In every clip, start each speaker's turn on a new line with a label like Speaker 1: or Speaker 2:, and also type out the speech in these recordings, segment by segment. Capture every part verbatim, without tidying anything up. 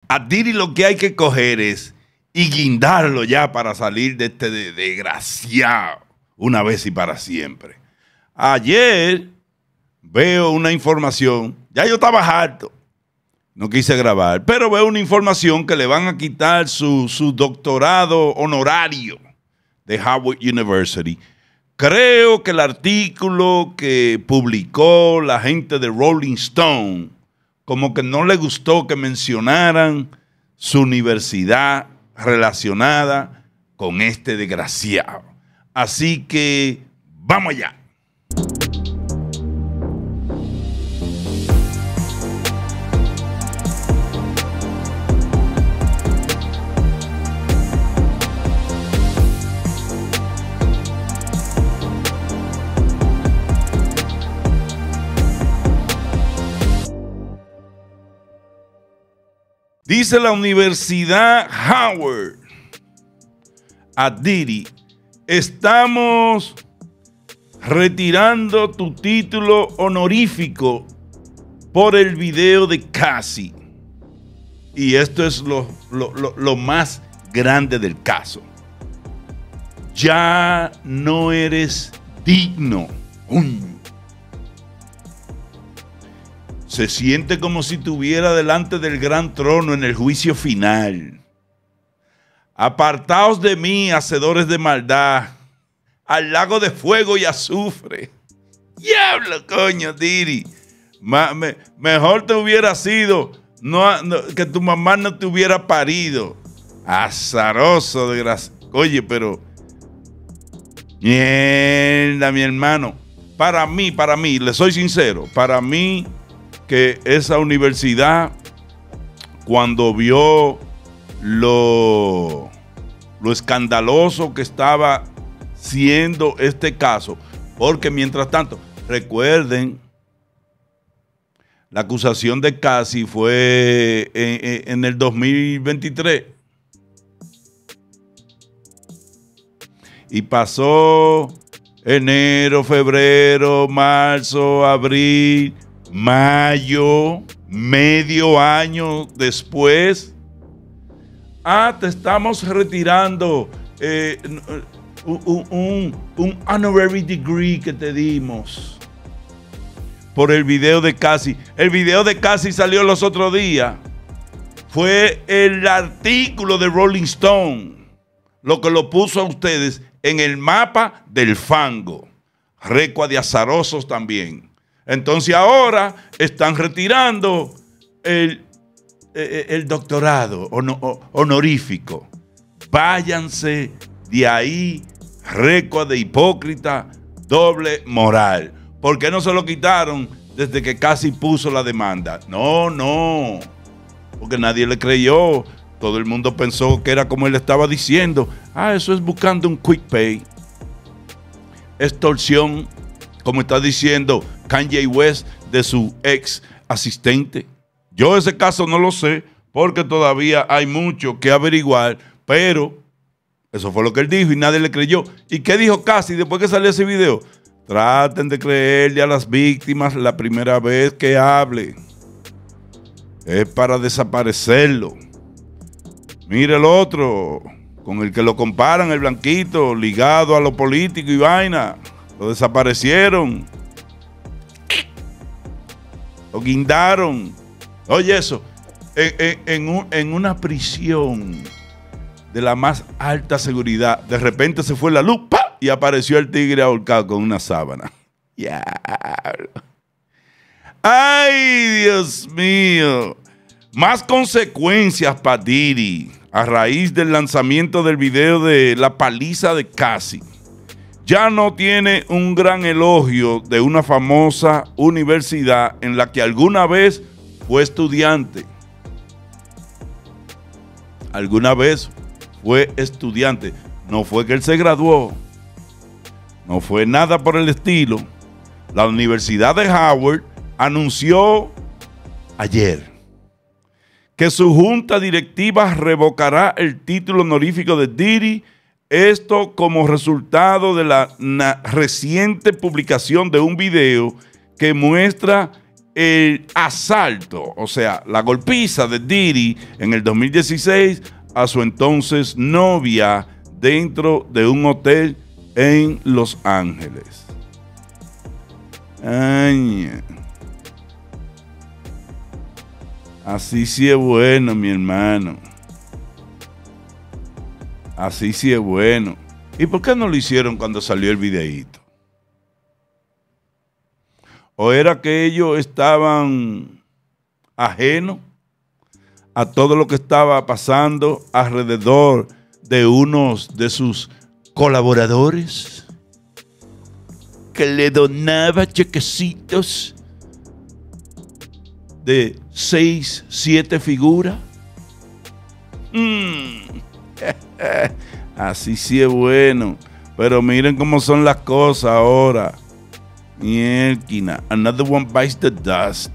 Speaker 1: A Diddy lo que hay que coger es y guindarlo ya para salir de este de, desgraciado una vez y para siempre. Ayer veo una información, ya yo estaba harto, no quise grabar, pero veo una información que le van a quitar su, su doctorado honorario de Howard University. Creo que el artículo que publicó la gente de Rolling Stone, como que no le gustó que mencionaran su universidad relacionada con este desgraciado. Así que vamos allá. Dice la Universidad Howard a Diddy: estamos retirando tu título honorífico por el video de Cassie. Y esto es lo, lo, lo, lo más grande del caso. Ya no eres digno. ¡Um! Se siente como si estuviera delante del gran trono en el juicio final. Apartaos de mí, hacedores de maldad, al lago de fuego y azufre. Diablo, coño, Diddy. Ma, me, mejor te hubiera sido no, no, que tu mamá no te hubiera parido. Azaroso, desgraciado. Oye, pero... Mierda, mi hermano. Para mí, para mí, le soy sincero, para mí... que esa universidad, cuando vio lo, lo escandaloso que estaba siendo este caso, porque mientras tanto, recuerden, la acusación de Cassie fue en, en el dos mil veintitrés y pasó enero, febrero, marzo, abril, mayo, medio año después. Ah, te estamos retirando eh, un, un, un honorary degree que te dimos por el video de Cassie. El video de Cassie salió los otros días. Fue el artículo de Rolling Stone lo que lo puso a ustedes en el mapa del fango. Recua de azarosos también. Entonces ahora están retirando el, el, el doctorado honorífico. Váyanse de ahí, recua de hipócrita, doble moral. ¿Por qué no se lo quitaron desde que Cassie puso la demanda? No, no, porque nadie le creyó. Todo el mundo pensó que era como él estaba diciendo. Ah, eso es buscando un quick pay. Extorsión, como está diciendo Kanye West de su ex asistente. Yo ese caso no lo sé porque todavía hay mucho que averiguar, pero eso fue lo que él dijo y nadie le creyó. ¿Y qué dijo Cassie después que salió ese video? Traten de creerle a las víctimas la primera vez que hable. Es para desaparecerlo. Mire el otro, con el que lo comparan, el blanquito, ligado a lo político y vaina. Lo desaparecieron. Lo guindaron. Oye, eso, en, en, en, un, en una prisión de la más alta seguridad, de repente se fue la luz, ¡pah! Y apareció el tigre ahorcado con una sábana. Yeah. ¡Ay, Dios mío! Más consecuencias para Diddy a raíz del lanzamiento del video de la paliza de Cassie. Ya no tiene un gran elogio de una famosa universidad en la que alguna vez fue estudiante. Alguna vez fue estudiante. No fue que él se graduó. No fue nada por el estilo. La Universidad de Howard anunció ayer que su junta directiva revocará el título honorífico de Diddy. Esto como resultado de la reciente publicación de un video que muestra el asalto, o sea, la golpiza de Diddy en el dos mil dieciséis a su entonces novia dentro de un hotel en Los Ángeles. Ay, así sí es bueno, mi hermano. Así sí es bueno. ¿Y por qué no lo hicieron cuando salió el videíto? ¿O era que ellos estaban ajenos a todo lo que estaba pasando alrededor de unos de sus colaboradores que le donaba chequecitos de seis, siete figuras? Mm. Así sí es bueno. Pero miren cómo son las cosas ahora. Mielquina. Another one bites the dust.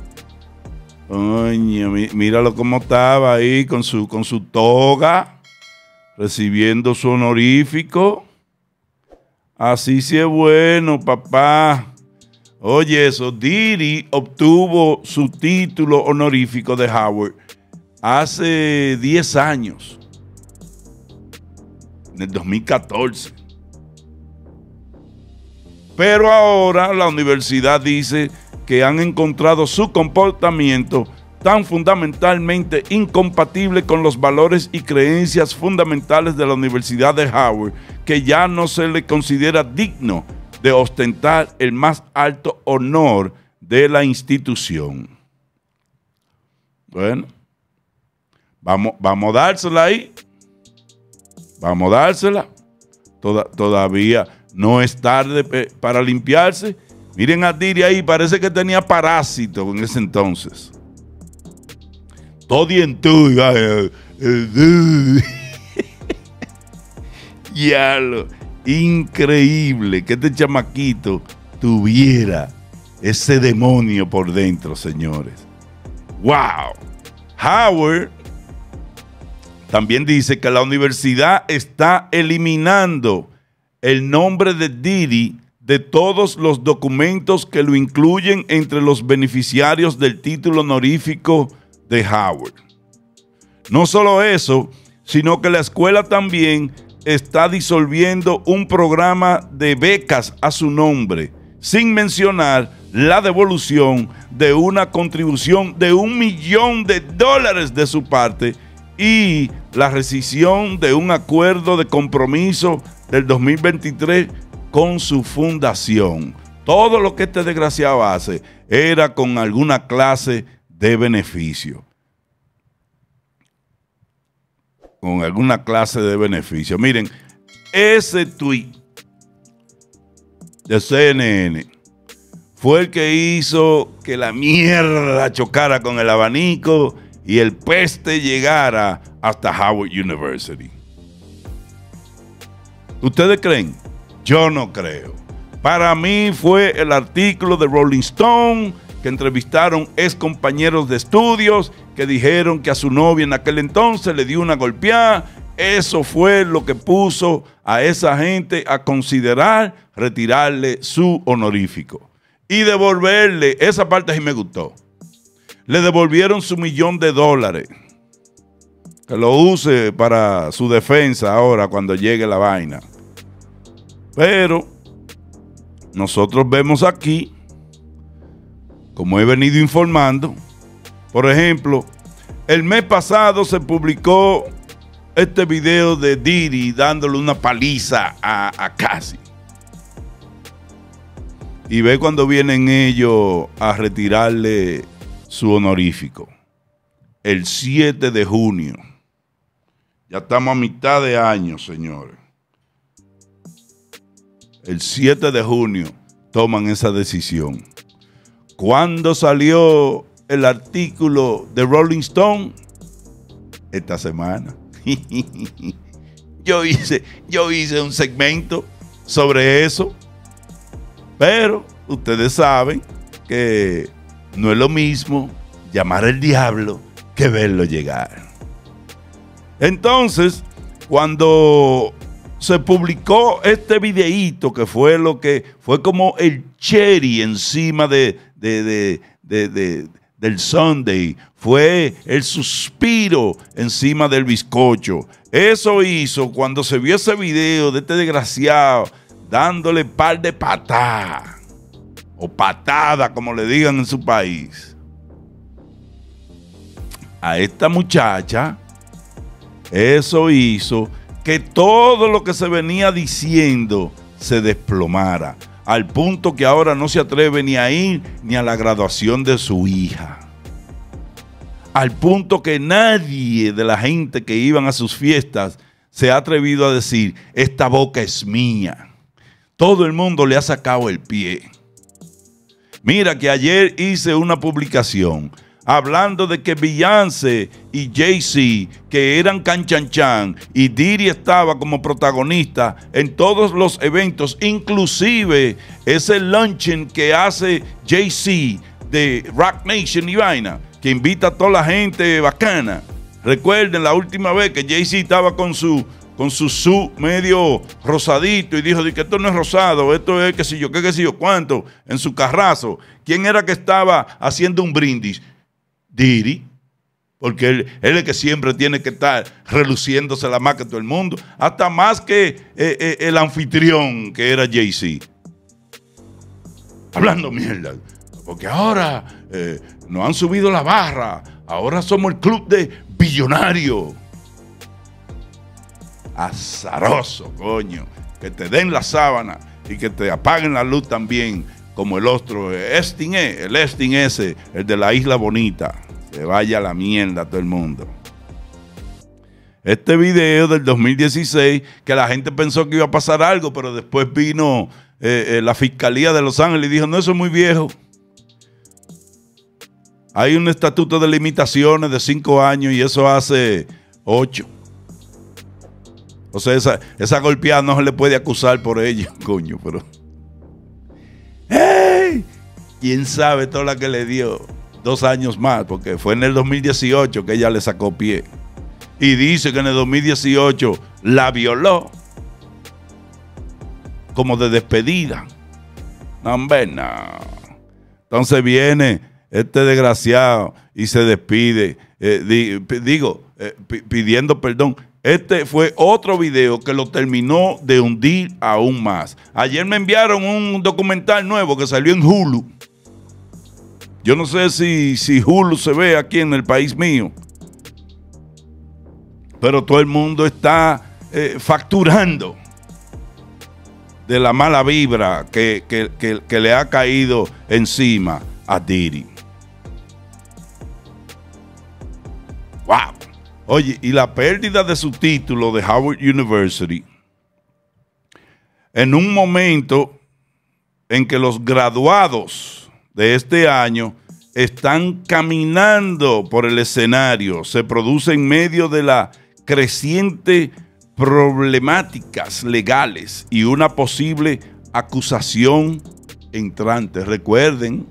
Speaker 1: Coño, míralo cómo estaba ahí con su, con su toga, recibiendo su honorífico. Así sí es bueno, papá. Oye, eso, Diddy obtuvo su título honorífico de Howard hace diez años. En el dos mil catorce. Pero ahora la universidad dice que han encontrado su comportamiento tan fundamentalmente incompatible con los valores y creencias fundamentales de la Universidad de Howard que ya no se le considera digno de ostentar el más alto honor de la institución. Bueno, vamos, vamos a dársela ahí. Vamos a dársela. Toda, todavía no es tarde para limpiarse. Miren a Diddy ahí, parece que tenía parásito en ese entonces. Todo dientudo. Ya lo increíble que este chamaquito tuviera ese demonio por dentro, señores. ¡Wow! Howard también dice que la universidad está eliminando el nombre de Diddy de todos los documentos que lo incluyen entre los beneficiarios del título honorífico de Howard. No solo eso, sino que la escuela también está disolviendo un programa de becas a su nombre, sin mencionar la devolución de una contribución de un millón de dólares de su parte y la rescisión de un acuerdo de compromiso del dos mil veintitrés con su fundación. Todo lo que este desgraciado hace era con alguna clase de beneficio. Con alguna clase de beneficio. Miren, ese tweet de C N N fue el que hizo que la mierda chocara con el abanico y el peste llegara hasta Howard University. ¿Ustedes creen? Yo no creo. Para mí fue el artículo de Rolling Stone que entrevistaron ex compañeros de estudios que dijeron que a su novia en aquel entonces le dio una golpeada. Eso fue lo que puso a esa gente a considerar retirarle su honorífico y devolverle, esa parte sí me gustó, le devolvieron su millón de dólares. Que lo use para su defensa ahora cuando llegue la vaina. Pero nosotros vemos aquí, como he venido informando, por ejemplo, el mes pasado se publicó este video de Diddy dándole una paliza a, a Cassie. Y ve cuando vienen ellos a retirarle su honorífico. El siete de junio. Ya estamos a mitad de año, señores. El siete de junio toman esa decisión. ¿Cuándo salió el artículo de Rolling Stone? Esta semana. yo, hice, yo hice un segmento sobre eso. Pero ustedes saben que no es lo mismo llamar al diablo que verlo llegar. Entonces, cuando se publicó este videíto, que fue lo que fue como el cherry encima de, de, de, de, de, del sundae, fue el suspiro encima del bizcocho. Eso hizo cuando se vio ese video de este desgraciado dándole par de patadas, o patada, como le digan en su país, a esta muchacha. Eso hizo que todo lo que se venía diciendo se desplomara, al punto que ahora no se atreve ni a ir ni a la graduación de su hija. Al punto que nadie de la gente que iban a sus fiestas se ha atrevido a decir, esta boca es mía. Todo el mundo le ha sacado el pie. Mira que ayer hice una publicación hablando de que Beyoncé y Jay-Z, que eran canchanchan, y Diddy estaba como protagonista en todos los eventos, inclusive ese luncheon que hace Jay-Z de Rock Nation y vaina, que invita a toda la gente bacana. Recuerden la última vez que Jay-Z estaba con su con su su medio rosadito y dijo que esto no es rosado, esto es que si yo qué, que si yo cuánto, en su carrazo. ¿Quién era que estaba haciendo un brindis? Diddy, porque él, él es el que siempre tiene que estar reluciéndose la más que todo el mundo, hasta más que eh, eh, el anfitrión que era Jay-Z. Hablando mierda, porque ahora eh, nos han subido la barra, ahora somos el club de billonarios. Azaroso, coño, que te den la sábana y que te apaguen la luz también, como el otro, Estin, el Estin ese, el de la Isla Bonita. Se vaya a la mierda todo el mundo. Este video del dos mil dieciséis, que la gente pensó que iba a pasar algo, pero después vino eh, eh, la Fiscalía de Los Ángeles y dijo, no, eso es muy viejo. Hay un estatuto de limitaciones de cinco años y eso hace ocho. O sea, esa, esa golpeada no se le puede acusar por ella, coño, pero... ¡Hey! ¿Quién sabe toda la que le dio? Dos años más, porque fue en el dos mil dieciocho que ella le sacó pie. Y dice que en el dos mil dieciocho la violó. Como de despedida. No, hombre, no. Entonces viene este desgraciado y se despide. Eh, di, digo, eh, pidiendo perdón. Este fue otro video que lo terminó de hundir aún más. Ayer me enviaron un documental nuevo que salió en Hulu. Yo no sé si, si Hulu se ve aquí en el país mío. Pero todo el mundo está eh, facturando de la mala vibra que, que, que, que le ha caído encima a Diddy. ¡Wow! Oye, y la pérdida de su título de Howard University en un momento en que los graduados de este año están caminando por el escenario, se produce en medio de la creciente problemáticas legales y una posible acusación entrante. Recuerden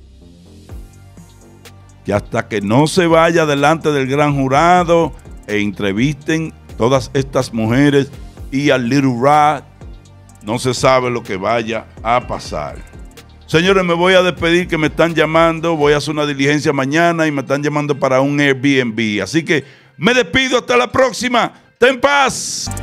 Speaker 1: que hasta que no se vaya delante del gran jurado e entrevisten todas estas mujeres y al Little Rat, no se sabe lo que vaya a pasar. Señores, me voy a despedir, que me están llamando, voy a hacer una diligencia mañana y me están llamando para un Airbnb. Así que me despido, hasta la próxima. ¡Ten paz!